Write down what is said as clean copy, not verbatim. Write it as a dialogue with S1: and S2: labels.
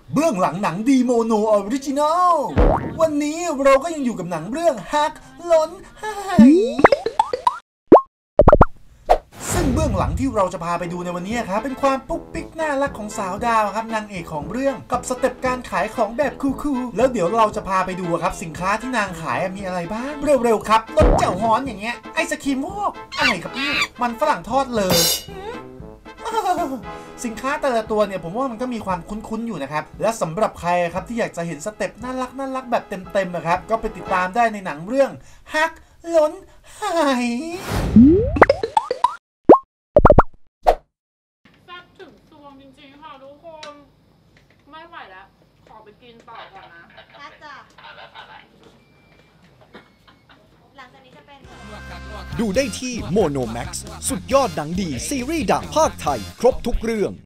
S1: เบื้องหลังหนังดีโมโนออริจินอลวันนี้เราก็ยังอยู่กับหนังเรื่องฮักล้นหายซึ่งเบื้องหลังที่เราจะพาไปดูในวันนี้ครับเป็นความปุ๊กปิ๊กน่ารักของสาวดาวครับนางเอกของเรื่องกับสเต็ปการขายของแบบคูลๆแล้วเดี๋ยวเราจะพาไปดูครับสินค้าที่นางขายมีอะไรบ้างเร็วๆครับรสเจ่วฮ้อนอย่างเงี้ยไอศครีมวอกอะไรครับนี่มันฝรั่งทอดเลยสินค้าแต่ละตัวเนี่ยผมว่ามันก็มีความคุ้นๆอยู่นะครับและสำหรับใครครับที่อยากจะเห็นสเต็ปน่ารักแบบเต็มๆนะครับก็ไปติดตามได้ในหนังเรื่องฮักล้นหาย
S2: แซ่บถึงซวงจริงๆค่ะทุกคนไม่ไหวแล้วขอไปกินต่อก่อนนะ
S3: น่าจะหลังจากนี้จะเป็น
S4: ดูได้ที่โมโนแม็กซ์สุดยอดหนังดีซีรีส์ดังภาคไทยครบทุกเรื่อง